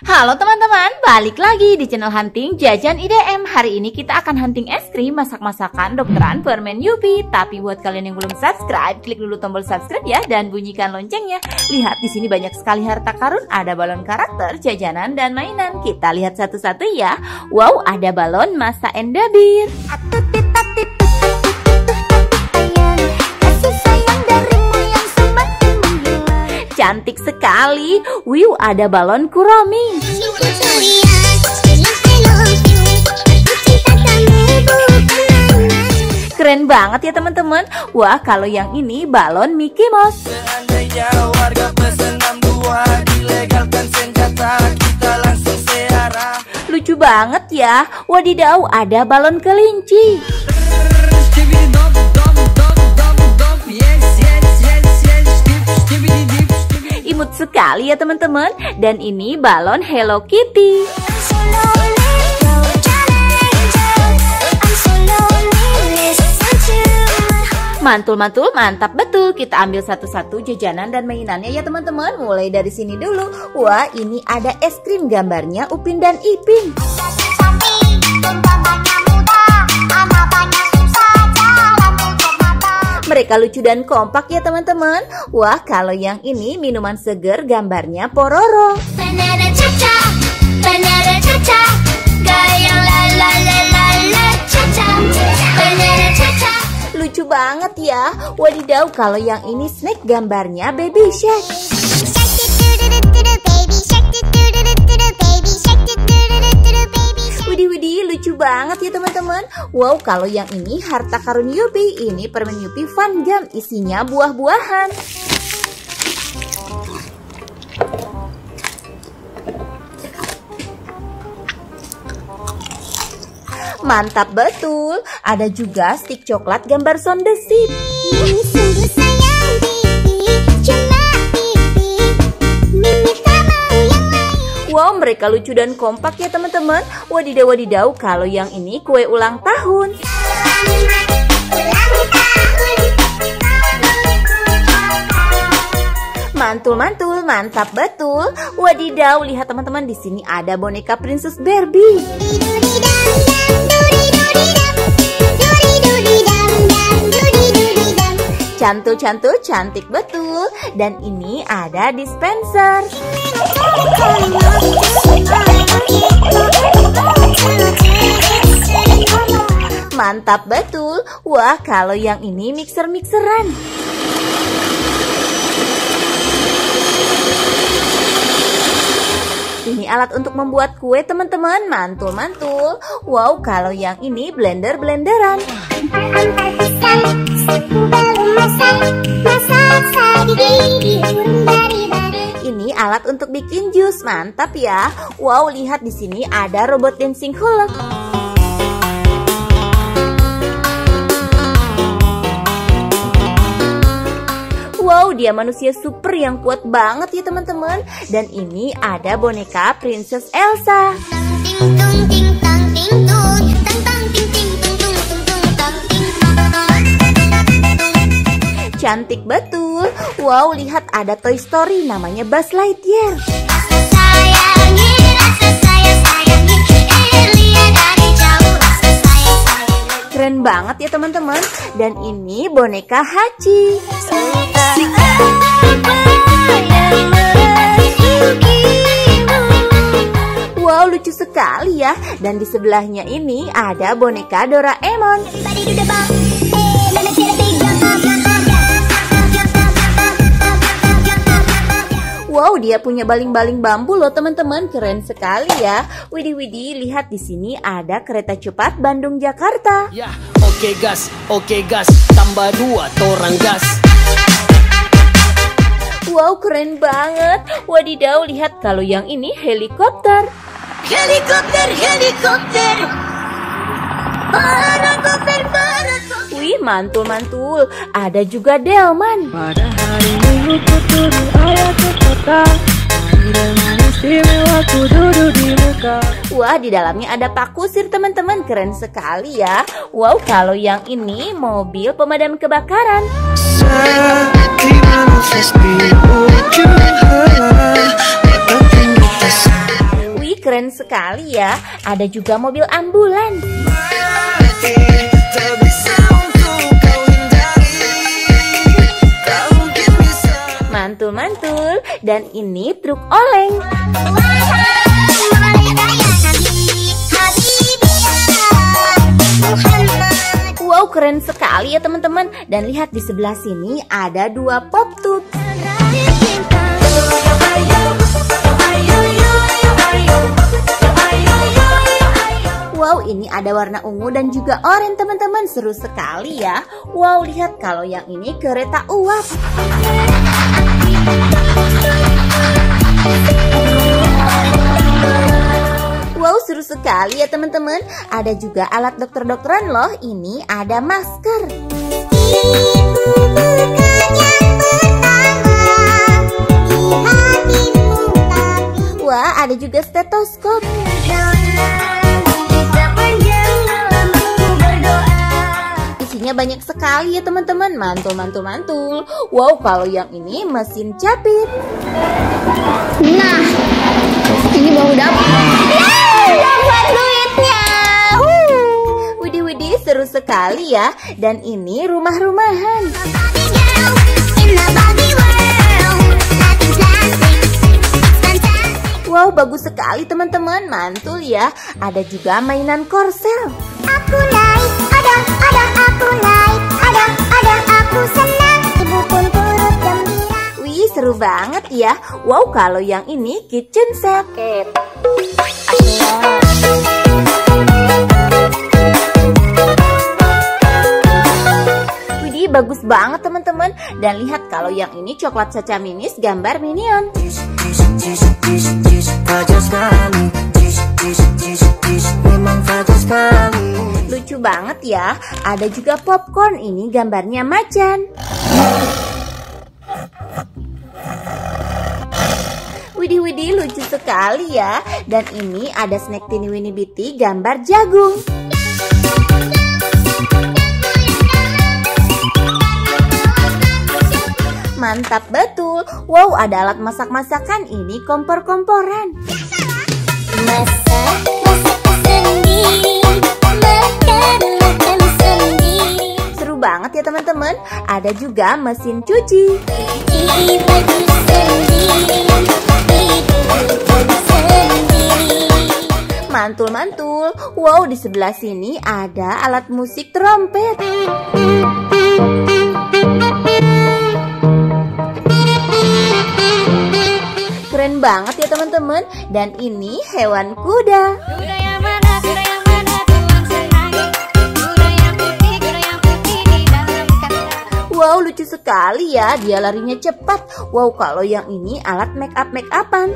Halo teman-teman, balik lagi di channel Hunting Jajan IDM. Hari ini kita akan hunting es krim masak-masakan dokteran permen Yupi. Tapi buat kalian yang belum subscribe, klik dulu tombol subscribe ya dan bunyikan loncengnya. Lihat di sini banyak sekali harta karun, ada balon karakter, jajanan dan mainan. Kita lihat satu-satu ya. Wow, ada balon masa endabir. Cantik sekali. Wiu, ada balon Kuromi. Keren banget ya teman-teman. Wah, kalau yang ini balon Mickey Mouse. Seandainya warga pesen 62 dilegalkan senjata, kita langsung searah. Lucu banget ya. Wadidaw, ada balon kelinci. Imut sekali ya teman-teman. Dan ini balon Hello Kitty. Mantul-mantul, mantap betul. Kita ambil satu-satu jajanan dan mainannya ya teman-teman. Mulai dari sini dulu. Wah, ini ada es krim, gambarnya Upin dan Ipin. Mereka lucu dan kompak ya teman-teman. Wah, kalau yang ini minuman seger, gambarnya Pororo. Banana cha-cha, banana cha-cha, goyang la la la la la cha-cha, banana cha-cha. Lucu banget ya. Wadidaw, kalau yang ini snack, gambarnya Baby Shark. Widih, lucu banget ya teman-teman. Wow, kalau yang ini harta karun Yupi. Ini permen Yupi Fun Gum, isinya buah-buahan. Mantap betul. Ada juga stik coklat gambar Sound the Ship. Ini sungguh sayang pipi, cuma pipi, Mimi tak mau yang lain. Wow, mereka lucu dan kompak ya teman-teman. Wadidaw, kalau yang ini kue ulang tahun. Mantul-mantul, mantap betul. Wadidaw, lihat teman-teman, di sini ada boneka Princess Barbie. Cantul-cantul, cantik betul. Dan ini ada dispenser. Mantap betul. Wah, kalau yang ini mixer-mixeran. Ini alat untuk membuat kue teman-teman. Mantul-mantul. Wow, kalau yang ini blender-blenderan. Ini alat untuk bikin jus. Mantap ya. Wow, lihat di sini ada robot dancing Hulk. Wow, dia manusia super yang kuat banget ya teman-teman. Dan ini ada boneka Princess Elsa. Cantik betul. Wow, lihat ada Toy Story, namanya Buzz Lightyear. Keren banget ya teman-teman. Dan ini boneka Hachi. Wow, lucu sekali ya. Dan di sebelahnya ini ada boneka Doraemon. Wow, dia punya baling-baling bambu loh teman-teman. Keren sekali ya. Widih, lihat di sini ada kereta cepat Bandung Jakarta. Ya, oke gas, tambah 2 torang gas. Wow, keren banget. Wadidaw, lihat kalau yang ini helikopter. Helikopter, helikopter, Wih, mantul-mantul. Ada juga delman. Pada hari Minggu ku turun ayah ke kota, dengan istimewa ku duduk di muka. Wah, di dalamnya ada Pak Kusir teman-teman. Keren sekali ya. Wow, kalau yang ini mobil pemadam kebakaran. keren sekali ya. Ada juga mobil ambulans. Mantul-mantul. Dan ini truk oleng. Wow, keren sekali ya teman-teman. Dan lihat di sebelah sini ada 2 pop tube. Wow, ini ada warna ungu dan juga oranye teman-teman. Seru sekali ya. Wow, lihat kalau yang ini kereta uap. Wow, seru sekali ya teman-teman. Ada juga alat dokter-dokteran loh. Ini ada masker. Wah, ada juga stetoskop. Isinya banyak sekali ya teman-teman. Mantul. Wow, kalau yang ini mesin capit. Nah, ini baru dapat duitnya. Widih, seru sekali ya. Dan ini rumah-rumahan. Wow, bagus sekali teman-teman. Mantul ya. Ada juga mainan korsel. Aku naik, ada, aku naik, ada, aku senang, ibu pun turut gembira. Wih, seru banget ya. Wow, kalau yang ini kitchen set. Widih, bagus banget teman-teman. Dan lihat kalau yang ini coklat Caca Minis gambar Minion. Lucu banget ya. Ada juga popcorn, ini gambarnya macan. Widih, lucu sekali ya. Dan ini ada snack Tiny Winnie Bitty gambar jagung. Mantap betul. Wow, ada alat masak-masakan, ini kompor-komporan. Seru banget ya teman-teman. Ada juga mesin cuci. Mantul. Wow, di sebelah sini ada alat musik trompet. Keren banget ya teman-teman. Dan ini hewan kuda. Wow, lucu sekali ya. Dia larinya cepat. Wow, kalau yang ini alat make upan.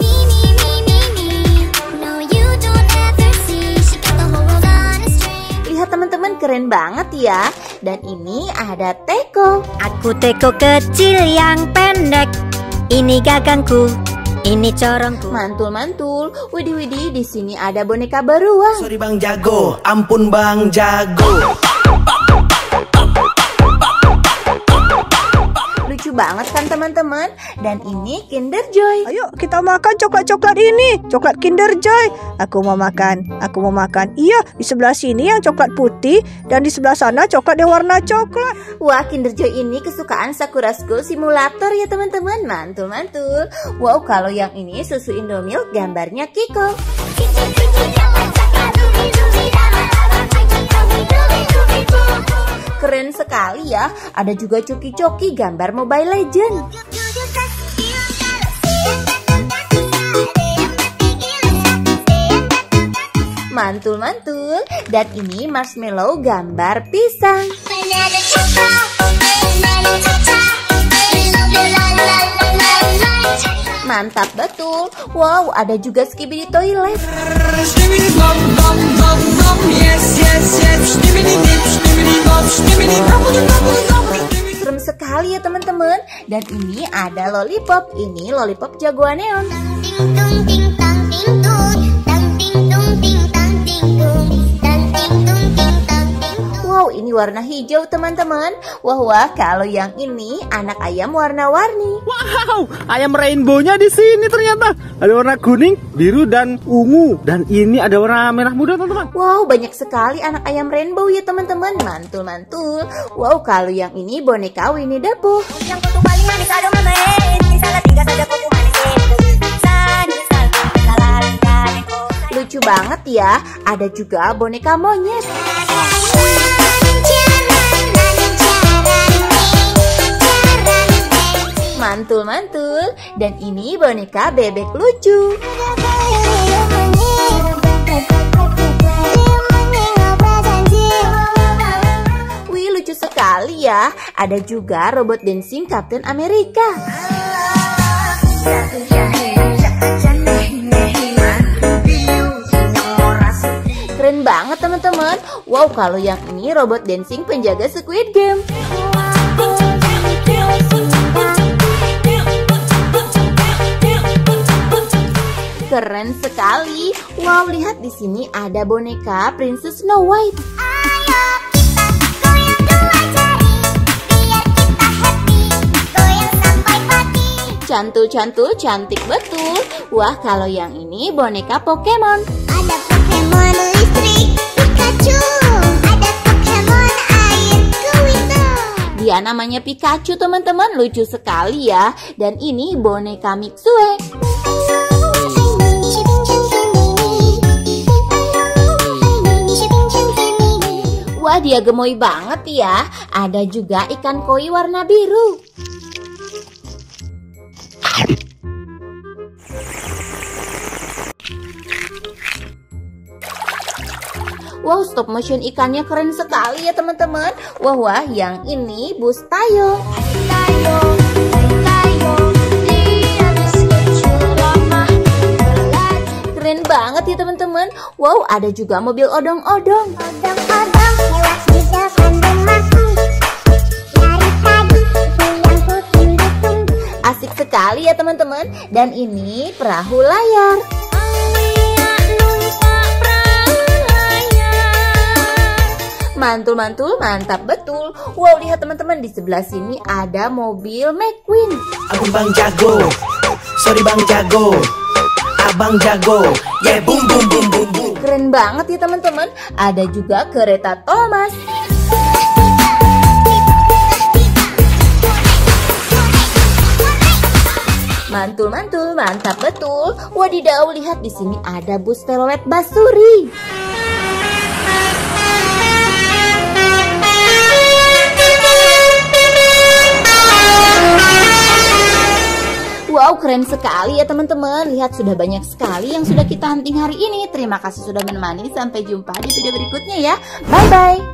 Lihat teman-teman, keren banget ya. Dan ini ada teko. Aku teko kecil yang pendek. Ini gagangku, ini corongku. Mantul. Widih, di sini ada boneka beruang. Sorry Bang Jago, ampun Bang Jago. Lucu banget kan teman-teman. Dan ini Kinder Joy. Ayo kita makan coklat-coklat ini. Coklat Kinder Joy. Aku mau makan. Iya, di sebelah sini yang coklat putih. Dan di sebelah sana coklat yang warna coklat. Wah, Kinder Joy ini kesukaan Sakura School Simulator ya teman-teman. Mantul. Wow, kalau yang ini susu Indomilk gambarnya Kiko. Keren sekali ya. Ada juga coki-coki gambar Mobile Legend. Mantul. Dan ini marshmallow gambar pisang. Mantap betul. Wow, ada juga Skibidi Toilet. Serem sekali ya teman-teman. Dan ini ada lollipop. Ini lollipop jagoan neon. Wow, ini ini warna hijau teman-teman. Wah, kalau yang ini anak ayam warna-warni. Wow, ayam rainbow-nya di sini ternyata. Ada warna kuning, biru, dan ungu. Dan ini ada warna merah muda teman-teman. Wow, banyak sekali anak ayam rainbow ya teman-teman. Mantul-mantul. Wow, kalau yang ini boneka Winnie the Pooh. Yang kutu paling manis ada mama ini salah tiga saja kutu manis Lucu banget ya. Ada juga boneka monyet. Mantul-mantul. Dan ini boneka bebek lucu. Wih, lucu sekali ya. Ada juga robot dancing Captain America. Keren banget teman-teman. Wow, kalau yang ini robot dancing penjaga Squid Game. Keren sekali. Wow, lihat di sini ada boneka Princess Snow White. Cantul-cantul, cantik betul. Wah, kalau yang ini boneka Pokemon. Ada Pokemon listrik, Pikachu. Ada Pokemon air, Kuito. Dia namanya Pikachu teman-teman, lucu sekali ya. Dan ini boneka Mixue. Wah, dia gemoy banget ya. Ada juga ikan koi warna biru. Wow, stop motion ikannya keren sekali ya teman-teman. Wah, yang ini bus Tayo. Keren banget ya teman-teman. Wow, ada juga mobil odong-odong. Odong-odong lewat di depan rumahku. Dari tadi yang ku tunggu-tunggu. Asik sekali ya teman-teman. Dan ini perahu layar. Mantul-mantul, mantap betul. Wow, lihat teman-teman, di sebelah sini ada mobil McQueen. Aku Bang Jago, sorry Bang Jago, Abang Jago, yeah boom boom boom boom boom. Keren banget ya teman-teman. Ada juga kereta Thomas. Mantul-mantul, mantap betul. Wadidaw, lihat di sini ada bus telolet Basuri. Wow, keren sekali ya teman-teman. Lihat, sudah banyak sekali yang sudah kita hunting hari ini. Terima kasih sudah menemani. Sampai jumpa di video berikutnya ya. Bye-bye.